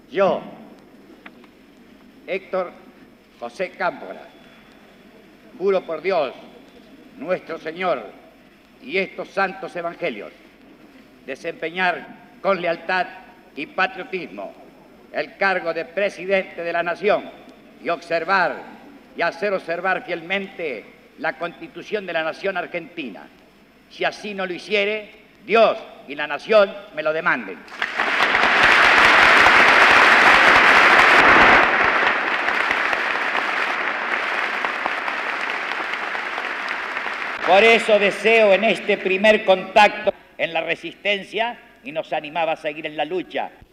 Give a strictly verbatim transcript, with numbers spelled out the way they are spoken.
Yo, Héctor José Cámpora, juro por Dios, nuestro Señor, y estos santos evangelios, desempeñar con lealtad y patriotismo el cargo de presidente de la Nación y observar y hacer observar fielmente la Constitución de la Nación Argentina. Si así no lo hiciere, Dios y la Nación me lo demanden. Por eso deseo en este primer contacto en la resistencia y nos animaba a seguir en la lucha.